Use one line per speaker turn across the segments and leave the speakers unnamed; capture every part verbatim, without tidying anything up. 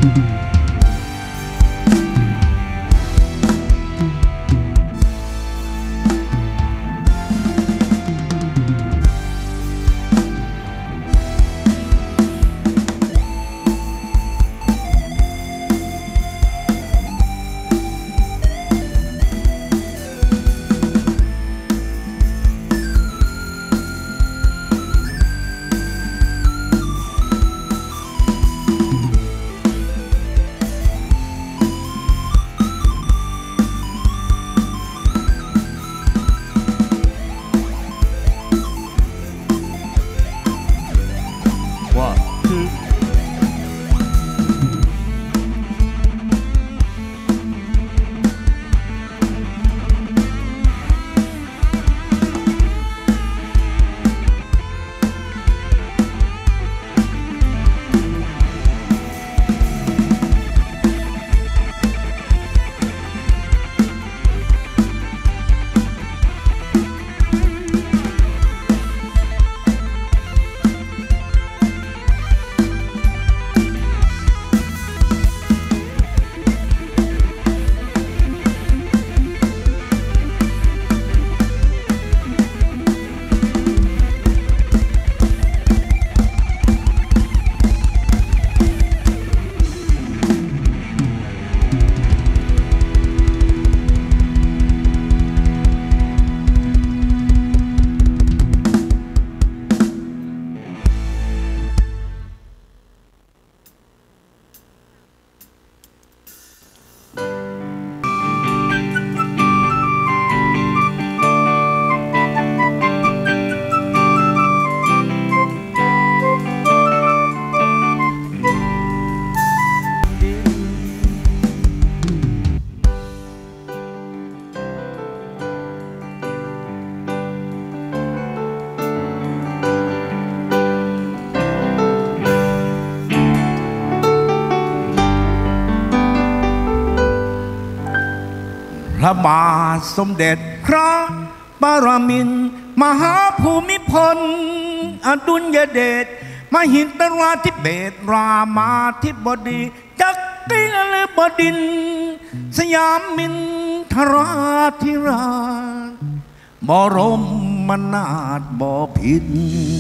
พระบาทสมเด็จพระปรมินทรมหาภูมิพลอดุลยเดชมหิดราธิเบศรามาธิบดีจักรีนฤบดินทร์สยามมินทราธิราชบรมนาถบพิตร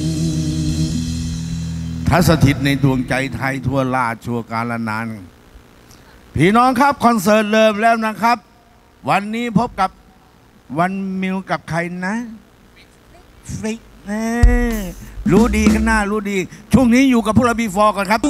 ทัสถิตในดวงใจไทยทั่วลาชั่วกาลนานพี่น้องครับคอนเสิร์ตเริ่มแล้วนะครับวันนี้พบกับวันมิวกับใครนะฟิกรู้ดีกันหน้ารู้ดีช่วงนี้อยู่กับพวกเราบีฟอร์ก่อนครับ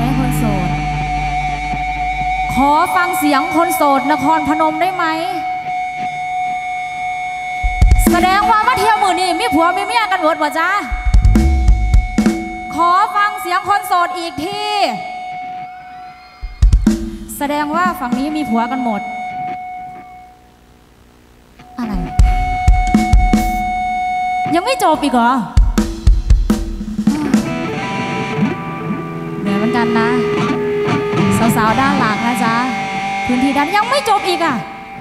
คนโสดขอฟังเสียงคนโสดนครพนมได้ไหมแสดงว่ามาเที่ยวมือนี่มีผัวมีเมียกันหมดวะจ๊ะขอฟังเสียงคนโสดอีกทีแสดงว่าฝั่งนี้มีผัวกันหมดอะไรยังไม่จบอีกเหรอเหนื่อยเหมือนกันนะสาวๆด้านหลังนะจ๊ะพื้นที่ด้านยังไม่จบอีกอ่ะ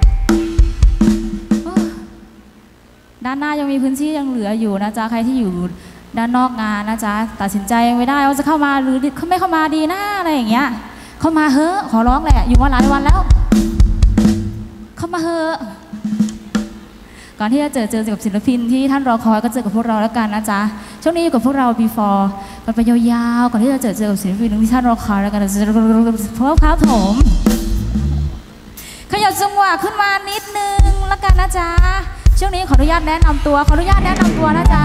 ด้านหน้ายังมีพื้นที่ยังเหลืออยู่นะจ๊ะใครที่อยู่ด้านนอกงานนะจ๊ะตัดสินใจไม่ได้ว่าจะเข้ามาหรือไม่เข้ามาดีนะอะไรอย่างเงี้ยเข้ามาเฮ้ขอร้องแหละอยู่มาหลายวันแล้วเข้ามาเฮ้ก่อนที่จะเจอเจอกับศิลปินที่ท่านรอคอยก็เจอกับพวกเราแล้วกันนะจ๊ะช่วงนี้อยู่กับพวกเรา before กันไปยาวๆก่อนที่จะเจอเจอกับศิลปินที่ท่านรอคอยแล้วกันจะพบครับผมขยับจังหวะขึ้นมานิดนึงแล้วกันนะจ๊ะช่วงนี้ขออนุญาตแนะนำตัวขออนุญาตแนะนำตัวนะจ๊ะ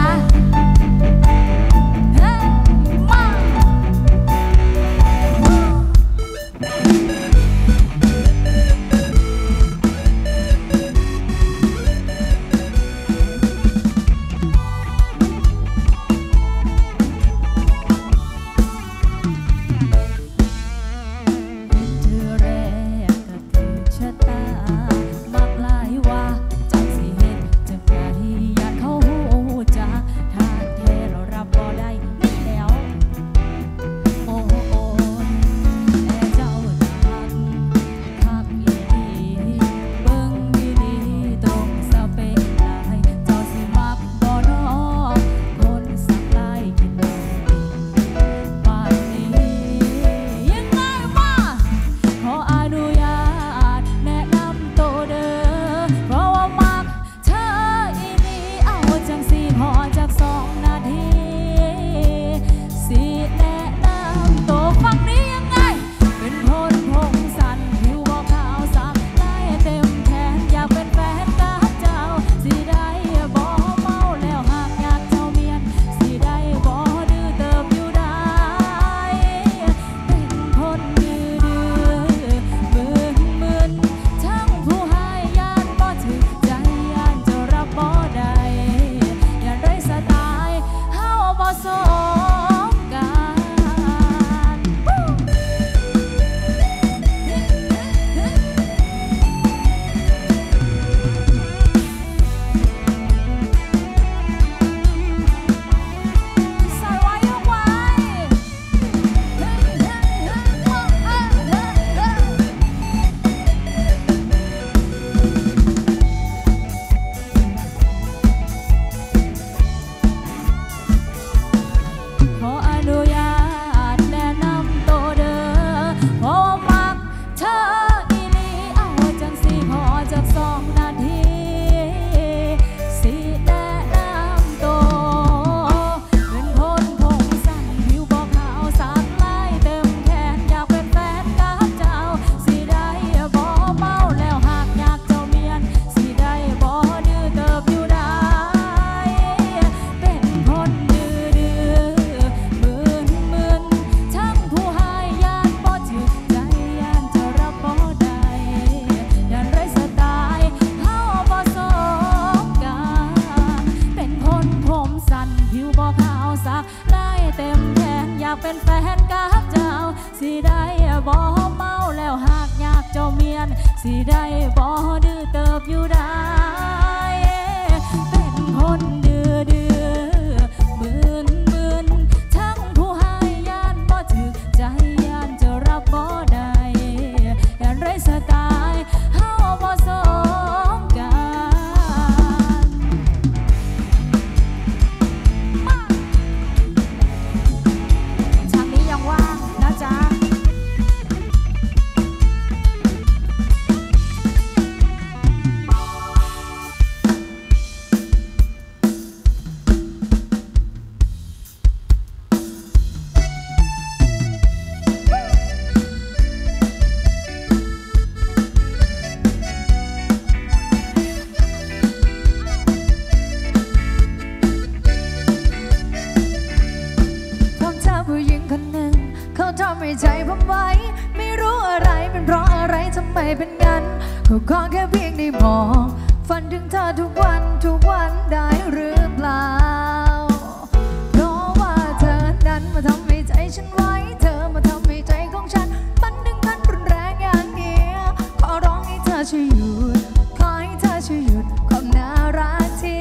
ผมไว้ไม่รู้อะไรเป็นเพราะอะไรทำไมเป็นงั้นก็ขอแค่เพียงได้มองฝันถึงเธอทุกวันทุกวันได้หรือเปล่าเพราะว่าเธอนั้นมาทำให้ใจฉันไว้เธอมาทำให้ใจของฉันมันดึงกันรุนแรงอย่างนี้ขอร้องให้เธอช่วยหยุดขอให้เธอช่วยหยุดความน่ารักที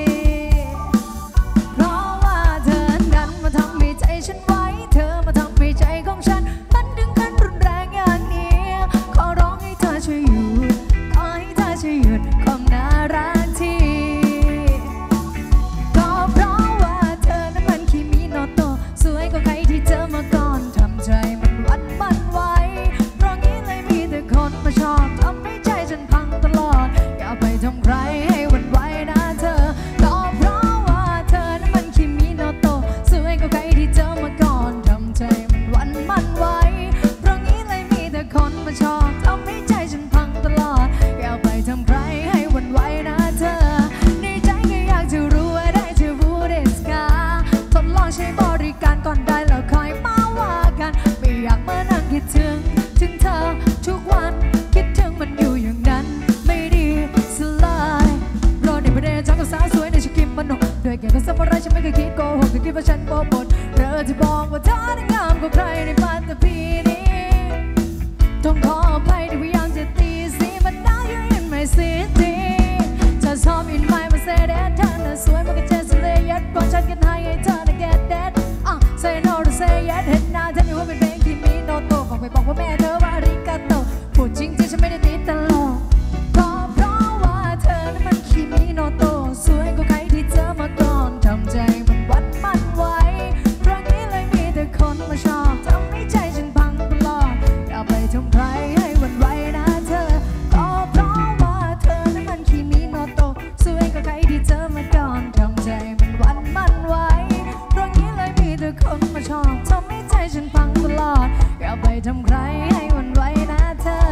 เพราะว่าเธอนั้นมาทำให้ใจฉันไว้เธอมาทำให้ใจของฉันมันดึงกันรุนแรงอย่างนี้ขอร้องให้เธอช่วยหยุดขอให้เธอช่วยหยุดความน่ารักทีก็เพราะว่าเธอนั้นมันคิมิโนโตะสวยกว่าใครที่เจอมาก่อนทำใจมันหวั่นมันไหวเพราะงี้เลยมีแต่คนมาชอบทำให้ใจฉันพังตลอดอย่าไปทำใครให้หวั่นไหวนะเธอก็เพราะว่าเธอนั้นมันคิมิโนโตะสวยกว่าใครที่เจอมาก่อนทำใจมันหวั่นมันไหวเพราะงี้เลยมีแต่คนมาชอบทำให้ใจฉันพังตลอดอย่าไปทำใครให้หวั่นไหวนะเธอในใจก็อยากจะรู้ว่าได้เธอรู้เดสกาทดลองใช้บริการก่อนได้แล้วค่อยมาว่ากันไม่อยากมานั่งคิดถึงถึงเธอทุกวันคิดถึงมันอยู่อย่างนั้นไม่ดีสลายรอในประเด็นจังกับสาวสวยในชิคกิมมันหนุกด้วยแก่กับสมุไรฉันไม่เคยคิดโกหกแต่คิดว่าฉันโป๊ะบดเธอจะบอกว่าเธอนั้นงามกว่าใครในปัตตภีนี้ต้องขออภัยที่พยายามจะตีสี but now you're in my city just hop in my Mercedes เธอน่ะสวยมากกว่าเจสเลยยัดบอกฉันกันให้ให้เธอน่ะ get that อ่ะ say no to say yes เห็นหน้าเธอนี่ว่าเป็นเพลงที่มีโนโตบอกไปบอกว่าแม่เธอว่าอาริกาโตพูดจริงที่ฉันไม่ได้ติดตลกก็เพราะว่าเธอนั้นมันคิมิโนโตสวยกว่าใครที่เจอมาก่อนทำใจมันวัดมันไว้เพราะงี้เลยมีแต่คนมาชอบทำให้ใจฉันพังตลอดอย่าไปทำใครให้หวั่นไหวนะเธอก็เพราะว่าเธอนั้นมันคิมิโนโตสวยกว่าใครที่เจอมาก่อนทำใจมันวัดมันไว้เพราะงี้เลยมีแต่คนมาชอบทำให้ใจฉันพังตลอดอย่าไปทำใครให้หวั่นไหวนะเธอ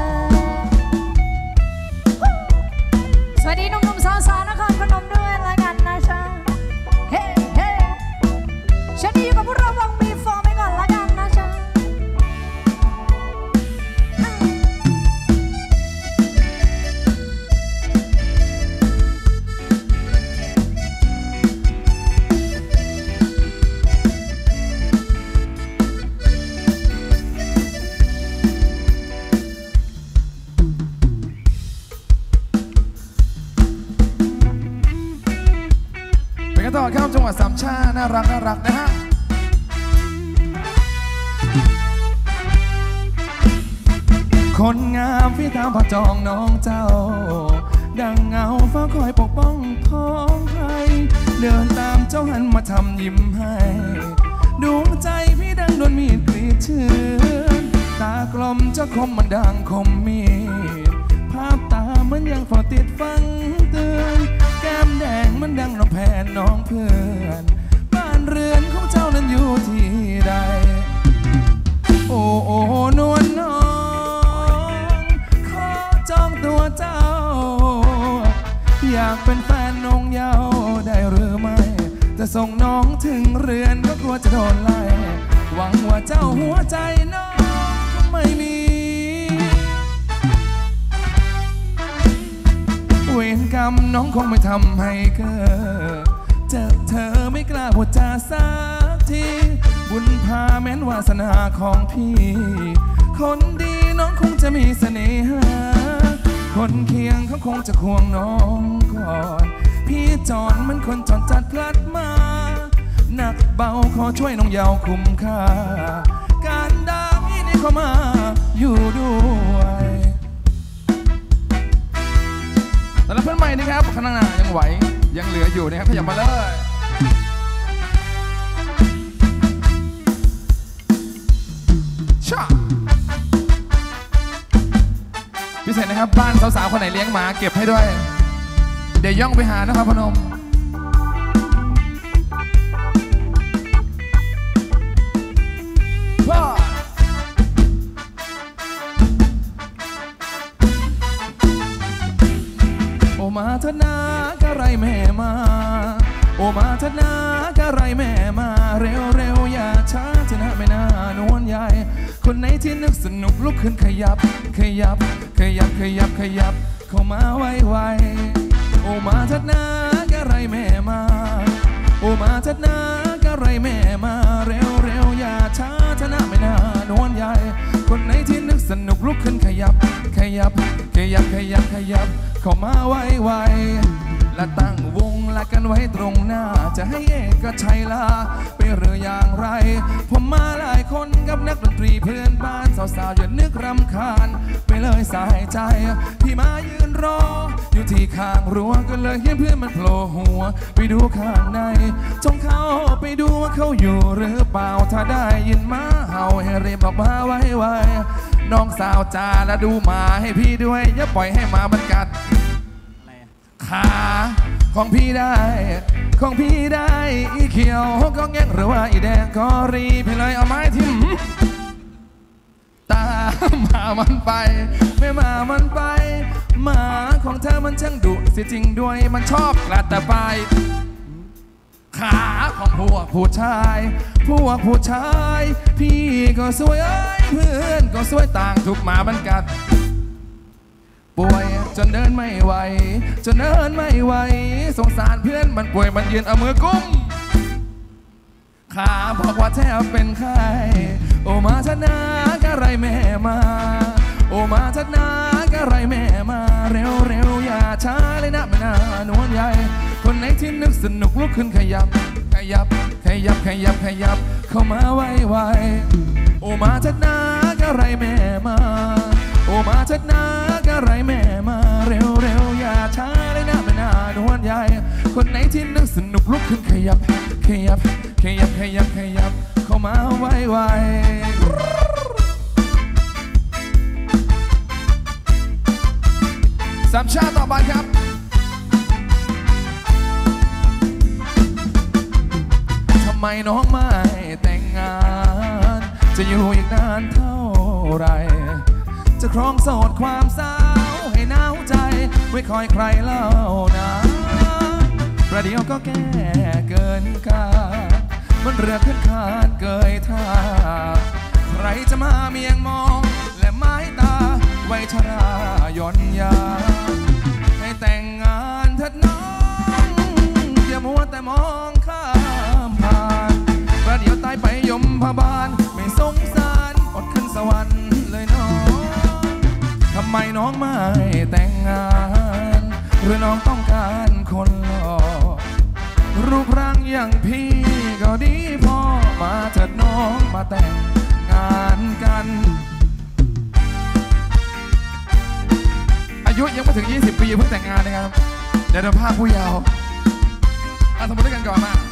สวัสดีหนุ่มๆสาวๆนครพนมด้วยละกันนะจ๊ะเฮ้เฮ้ฉันนี่อยู่กับพวกเราวงบีฟอร์ไปก่อนละกันนะจ๊ะ
ต่อเข้าจังหวัดสามชาน่ารักน่ารักนะฮะคนงามพี่ตามพระจองน้องเจ้าดังเงาเฝ้าคอยปกป้องท้องไทยเดินตามเจ้าหันมาทำยิ้มให้ดวงใจพี่ดังโดนมีดกรีดเชือนตากลมเจ้าคมมันดังคมมีดภาพตาเหมือนยังเฝ้าติดฟังเตือนแก้มแดงมันดังน้องแผ่นน้องเพื่อนบ้านเรือนของเจ้านั้นอยู่ที่ใดโอ้โอ้นวลน้องขอจองตัวเจ้าอยากเป็นแฟนน้องเยาว์ได้หรือไม่จะส่งน้องถึงเรือนก็กลัวจะโดนไล่หวังว่าเจ้าหัวใจน้องก็ไม่มีเวรกรรมน้องคงไม่ทำให้เกิดเจอเธอไม่กล้าพูดจาสักทีบุญพาแม้นวาสนาของพี่คนดีน้องคงจะมีเสน่หาคนเคียงเขาคงจะควงน้องก่อนพี่จอนมันคนจอนจัดพลัดมาหนักเบาขอช่วยน้องเยาว์คุ้มค่าการดาพี่นี่เข้ามาอยู่ด้วยแต่ละเพื่อนใหม่นะครับข้างหน้ายังไหวยังเหลืออยู่นะครับขยับมาเลยชาพิเศษนะครับบ้านสาวๆคนไหนเลี้ยงหมาเก็บให้ด้วยเดี๋ยวย่องไปหานะครับพนมพ่อโอมาเถอะนะกะไรแม่มาโอมาเถอะนะกะไรแม่มาเร็วเร็วอย่าช้าเถอะนะไม่น่านวลใหญ่คคนไหนที่นึกสนุกลุกขึ้นขยับขยับขยับขยับขยับเข้ามาไวๆโอมาทัดนากะไรแม่มาโอมาทัดนากะไรแม่มาเร็วเร็วอย่าช้าชนะไม่น่านวลใหญ่คนไหนที่นึกสนุกลุกขึ้นขยับขยับขยับขยับขยับเข้ามาไวๆและตั้งวงละกันไว้ตรงหน้าจะให้เอกชัยลาไปหรืออย่างไรผมมาหลายคนกับนักดนตรีเพื่อนบ้านสาวๆอย่านึกรำคาญไปเลยสายใจที่มายืนรออยู่ที่ข้างรั้วก็เลยเห็นเพื่อนมันโผล่หัวไปดูข้างในจงเข้าไปดูว่าเขาอยู่หรือเปล่าถ้าได้ยินมาเห่าให้รีบออกมาไวๆน้องสาวจ้าและดูมาให้พี่ด้วยอย่าปล่อยให้มามันกัดขาของพี่ได้ของพี่ได้อีเขียวก็แง่งหรือว่าอีแดงก็รีพี่เลยเอาไม้ทิ่มตามมามันไปไม่มามันไปหมาของเธอมันช่างดุสิจริงด้วยมันชอบกลัดแต่ไปขาของพวกผู้ชายพวกผู้ชายพี่ก็สวยเอ้ยเพื่อนก็สวยต่างถูกหมามันกัดป่วยจนเดินไม่ไหวจนเดินไม่ไหวสงสารเพื่อนมันป่วยมันยืนเอามือกุ้มขาบอกว่าแทบเป็นไข้โอมาชนะกะไรแม่มาโอมาชนะกะไรแม่มาเร็วเร็วอย่าช้าเลยนะไม่น่านวลใหญ่คนไหนที่นึกสนุกลุกขึ้นขยับขยับขยับขยับขยับเข้ามาไวไวโอมาชนะกะไรแม่มาโอมาชัดนากะไรแม่มาเร็วเร็วอย่าช้าเลยนะไม่น่านวลใหญ่คนไหนที่นึกสนุกลุกขึ้นขยับขยับขยับขยับขยับเข้ามาไวไวสามชาติต่อไปครับทำไมน้องไม่แต่งงานจะอยู่อีกนานเท่าไรจะครองโสดความสาวให้หนาวใจไม่คอยใครเล่านะประเดี๋ยวก็แก่เกินกามันเรือขึ้นคานเกยท่าใครจะมาเมียงมองและไม้ตาไว้ชราย่อนยาให้แต่งงานเถิดน้องอย่ามัวแต่มองข้ามผ่านประเดี๋ยวตายไปยมพบาลไม่สงสารอดขึ้นสวรรค์เลยน้องทำไมน้องไม่แต่งงานหรือน้องต้องการคนหล่อรูปร่างอย่างพี่ก็ดีพอมาเถิดน้องมาแต่งงานกันอายุยังไม่ถึงยี่สิบปีเพิ่งแต่งงานนะครับเดี๋ยวเราภาพผู้เยาว์เอาสมมติด้วยกันก่อนมา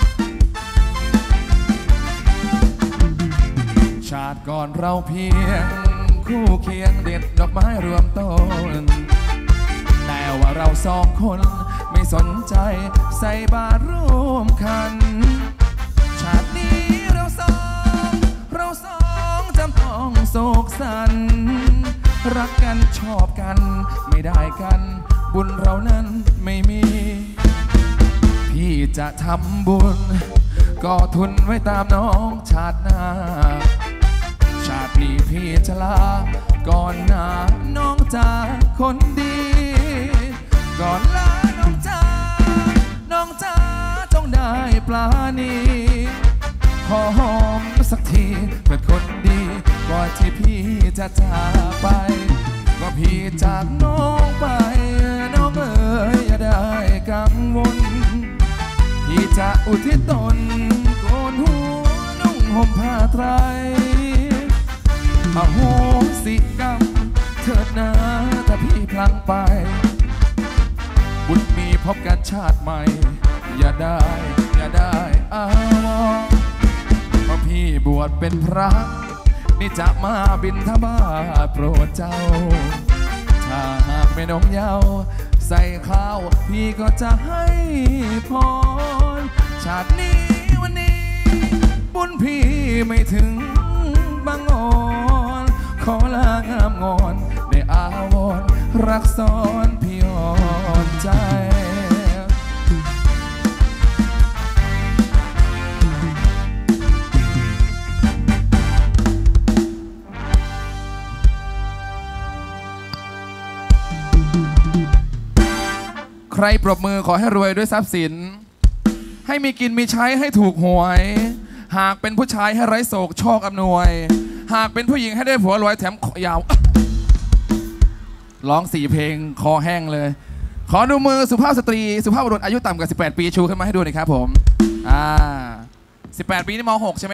ชาติก่อนเราเพียงคู่เคียงเด็ดดอกไม้รวมต้นแต่ว่าเราสองคนไม่สนใจใส่บาตรร่วมกันชาตินี้เราสองเราสองจำต้องโศกสันรักกันชอบกันไม่ได้กันบุญเรานั้นไม่มีพี่จะทำบุญก็ทุนไว้ตามน้องชาติหน้าชาตินี้พี่จะลาก่อนหน้าน้องจ๋าคนดีก่อนลาน้องจ๋าน้องจ๋าจงได้ปลาณีขอหอมสักทีเพื่อคนดีก่อนที่พี่จะจากไปก็พี่จากน้องไปน้องเอ๋ยอย่าได้กังวลพี่จะอุทิศตนโกนหัวนุ่งห่มผ้าไตรอโหสิกรรมเถิดนะถ้าพี่พลั้งไปบุญมีพบกันชาติใหม่อย่าได้อย่าได้อาวรเพราะพี่บวชเป็นพระนี่จะมาบิณฑบาตโปรดเจ้าถ้าหากไม่น้องเยาใส่ข้าวพี่ก็จะให้พรชาตินี้วันนี้บุญพี่ไม่ถึงบางอ่อนขอลางามงอนได้อาวรรักซ้อนพี่อ่อนใจใครปรบมือขอให้รวยด้วยทรัพย์สินให้มีกินมีใช้ให้ถูกหวย หากเป็นผู้ชายให้ไร้โศกโชคอำนวย หากเป็นผู้หญิงให้ได้ผัวรวยแถมยาวร้องสี่เพลงคอแห้งเลย ขอดูมือสุภาพสตรีสุภาพบุรุษอายุต่ำกว่าสิบแปดปีชูขึ้นมาให้ดูหน่อยครับผมอ่าสิบแปดปีนี่ม หกใช่ไหม